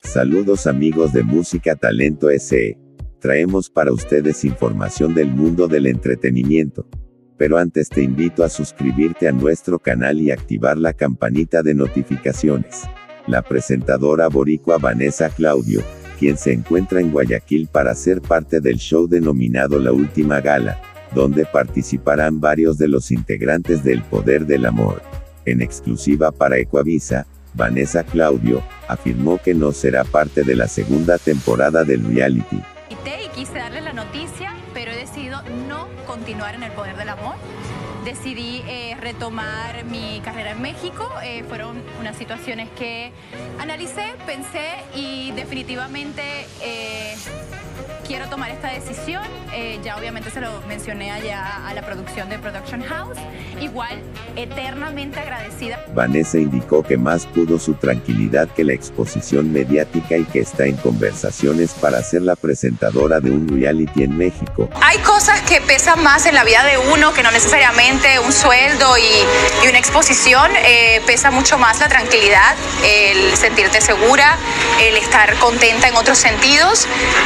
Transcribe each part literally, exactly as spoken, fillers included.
Saludos amigos de Música Talento S E. Traemos para ustedes información del mundo del entretenimiento. Pero antes te invito a suscribirte a nuestro canal y activar la campanita de notificaciones. La presentadora boricua Vanessa Claudio, quien se encuentra en Guayaquil para ser parte del show denominado La Última Gala, donde participarán varios de los integrantes del Poder del Amor. En exclusiva para Ecuavisa, Vanessa Claudio afirmó que no será parte de la segunda temporada del reality. Y quise darles la noticia, pero he decidido no continuar en el Poder del Amor. Decidí eh, retomar mi carrera en México. Eh, fueron unas situaciones que analicé, pensé y definitivamente eh, quiero tomar esta decisión. Eh, ya obviamente se lo mencioné allá a la producción de Production House. Igual, eternamente agradecida. Vanessa indicó que más pudo su tranquilidad que la exposición mediática y que está en conversaciones para ser la presentadora de un reality en México. Hay cosas que pesan más en la vida de uno que no necesariamente un sueldo y, y una exposición. Eh, pesa mucho más la tranquilidad, el sentirte segura, el estar contenta en otros sentidos.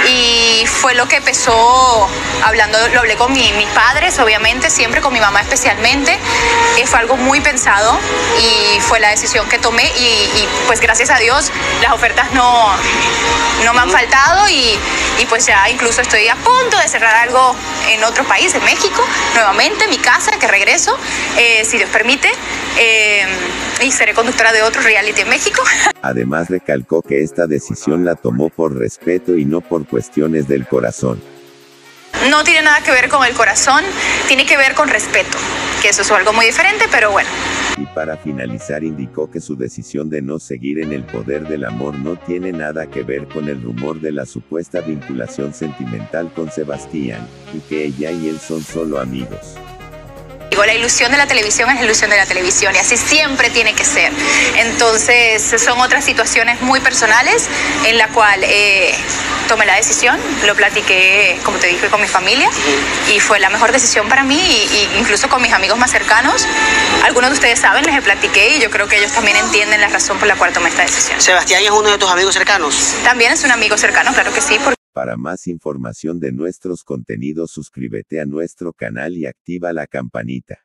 Y fue lo que empezó hablando, lo hablé con mi, mis padres, obviamente, siempre con mi mamá especialmente. Eh, fue algo muy pensado y fue la decisión que tomé y, y pues gracias a Dios las ofertas no, no me han faltado y, y pues ya incluso estoy a punto de cerrar algo en otro país, en México, nuevamente, mi casa, que regreso, eh, si Dios permite, eh, y seré conductora de otro reality en México. Además recalcó que esta decisión la tomó por respeto y no por cuestiones del corazón. No tiene nada que ver con el corazón, tiene que ver con respeto, que eso es algo muy diferente, pero bueno. Y para finalizar indicó que su decisión de no seguir en el Poder del Amor no tiene nada que ver con el rumor de la supuesta vinculación sentimental con Sebastián, y que ella y él son solo amigos. La ilusión de la televisión es la ilusión de la televisión y así siempre tiene que ser. Entonces son otras situaciones muy personales en la cual eh, tomé la decisión, lo platiqué, como te dije, con mi familia y fue la mejor decisión para mí y, y incluso con mis amigos más cercanos. Algunos de ustedes saben, les platiqué y yo creo que ellos también entienden la razón por la cual tomé esta decisión. ¿Sebastián es uno de tus amigos cercanos? También es un amigo cercano, claro que sí. Porque Para más información de nuestros contenidos suscríbete a nuestro canal y activa la campanita.